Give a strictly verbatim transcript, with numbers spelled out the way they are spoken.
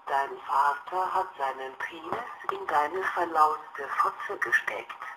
Dein Vater hat seinen Penis in deine verlauste Fotze gesteckt.